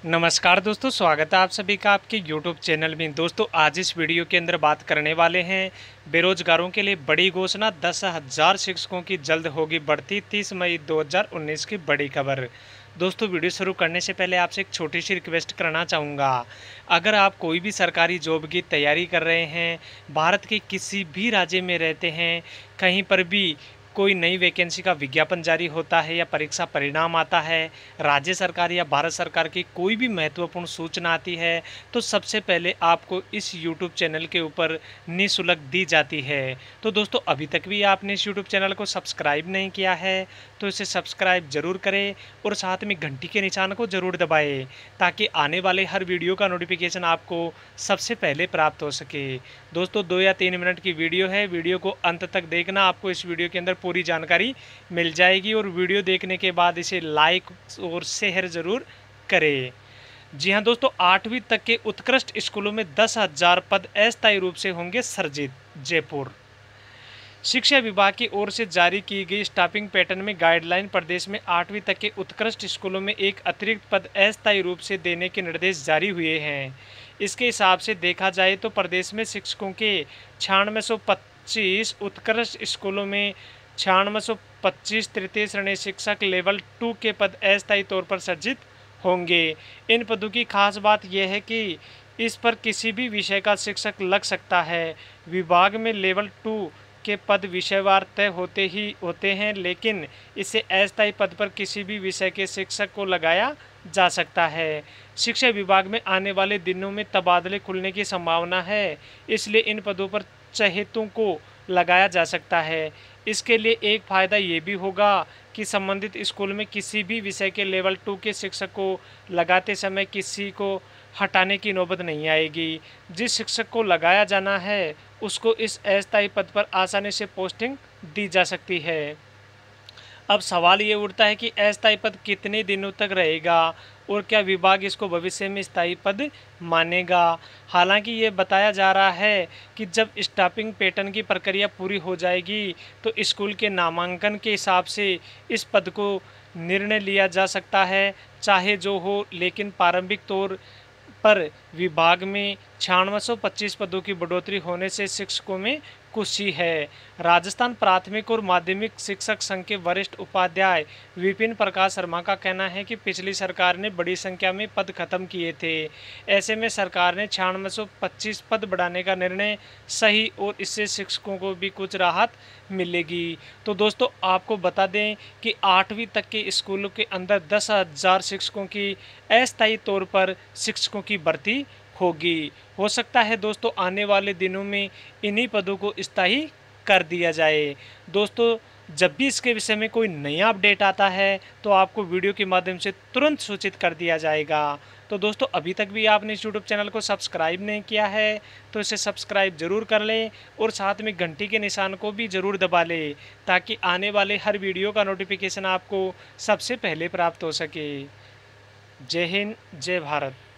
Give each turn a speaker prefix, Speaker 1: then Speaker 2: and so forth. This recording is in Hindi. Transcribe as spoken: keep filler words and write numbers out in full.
Speaker 1: नमस्कार दोस्तों, स्वागत है आप सभी का आपके यूट्यूब चैनल में। दोस्तों आज इस वीडियो के अंदर बात करने वाले हैं बेरोजगारों के लिए बड़ी घोषणा, दस हज़ार शिक्षकों की जल्द होगी भर्ती, तीस मई दो हज़ार उन्नीस की बड़ी खबर। दोस्तों वीडियो शुरू करने से पहले आपसे एक छोटी सी रिक्वेस्ट करना चाहूँगा। अगर आप कोई भी सरकारी जॉब की तैयारी कर रहे हैं, भारत के किसी भी राज्य में रहते हैं, कहीं पर भी कोई नई वैकेंसी का विज्ञापन जारी होता है या परीक्षा परिणाम आता है, राज्य सरकार या भारत सरकार की कोई भी महत्वपूर्ण सूचना आती है, तो सबसे पहले आपको इस यूट्यूब चैनल के ऊपर निःशुल्क दी जाती है। तो दोस्तों अभी तक भी आपने इस यूट्यूब चैनल को सब्सक्राइब नहीं किया है तो इसे सब्सक्राइब जरूर करें और साथ में घंटी के निशान को जरूर दबाएं, ताकि आने वाले हर वीडियो का नोटिफिकेशन आपको सबसे पहले प्राप्त हो सके। दोस्तों दो या तीन मिनट की वीडियो है, वीडियो को अंत तक देखना, आपको इस वीडियो के अंदर पूरी जानकारी मिल जाएगी और वीडियो देखने के बाद इसे लाइक और शेयर ज़रूर करें। जी हाँ दोस्तों, आठवीं तक के उत्कृष्ट स्कूलों में दस हज़ार पद अस्थायी रूप से होंगे सृजित। जयपुर शिक्षा विभाग की ओर से जारी की गई स्टाफिंग पैटर्न में गाइडलाइन प्रदेश में आठवीं तक के उत्कृष्ट स्कूलों में एक अतिरिक्त पद अस्थायी रूप से देने के निर्देश जारी हुए हैं। इसके हिसाब से देखा जाए तो प्रदेश में शिक्षकों के छियानवे सौ पच्चीस उत्कृष्ट स्कूलों में छियानवे सौ पच्चीस तृतीय श्रेणी शिक्षक लेवल टू के पद अस्थायी तौर पर सृजित होंगे। इन पदों की खास बात यह है कि इस पर किसी भी विषय का शिक्षक लग सकता है। विभाग में लेवल टू के पद विषयवार तय होते ही होते हैं, लेकिन इसे अस्थायी पद पर किसी भी विषय के शिक्षक को लगाया जा सकता है। शिक्षा विभाग में आने वाले दिनों में तबादले खुलने की संभावना है, इसलिए इन पदों पर चहेतों को लगाया जा सकता है। इसके लिए एक फ़ायदा ये भी होगा कि संबंधित स्कूल में किसी भी विषय के लेवल टू के शिक्षक को लगाते समय किसी को हटाने की नौबत नहीं आएगी। जिस शिक्षक को लगाया जाना है उसको इस अस्थायी पद पर आसानी से पोस्टिंग दी जा सकती है। अब सवाल ये उठता है कि अस्थायी पद कितने दिनों तक रहेगा और क्या विभाग इसको भविष्य में स्थायी पद मानेगा। हालांकि ये बताया जा रहा है कि जब स्टाफिंग पैटर्न की प्रक्रिया पूरी हो जाएगी तो स्कूल के नामांकन के हिसाब से इस पद को निर्णय लिया जा सकता है, चाहे जो हो। लेकिन प्रारंभिक तौर पर विभाग में छियानवे सौ पच्चीस पदों की बढ़ोतरी होने से शिक्षकों में खुशी है। राजस्थान प्राथमिक और माध्यमिक शिक्षक संघ के वरिष्ठ उपाध्याय विपिन प्रकाश शर्मा का कहना है कि पिछली सरकार ने बड़ी संख्या में पद खत्म किए थे। ऐसे में सरकार ने छियानवे सौ पच्चीस पद बढ़ाने का निर्णय सही और इससे शिक्षकों को भी कुछ राहत मिलेगी। तो दोस्तों आपको बता दें कि आठवीं तक के स्कूलों के अंदर दस हज़ार शिक्षकों की अस्थायी तौर पर शिक्षकों की भर्ती होगी। हो सकता है दोस्तों आने वाले दिनों में इन्हीं पदों को स्थायी कर दिया जाए। दोस्तों जब भी इसके विषय में कोई नया अपडेट आता है तो आपको वीडियो के माध्यम से तुरंत सूचित कर दिया जाएगा। तो दोस्तों अभी तक भी आपने इस यूट्यूब चैनल को सब्सक्राइब नहीं किया है तो इसे सब्सक्राइब जरूर कर लें और साथ में घंटी के निशान को भी ज़रूर दबा लें, ताकि आने वाले हर वीडियो का नोटिफिकेशन आपको सबसे पहले प्राप्त हो सके। जय हिंद, जय भारत।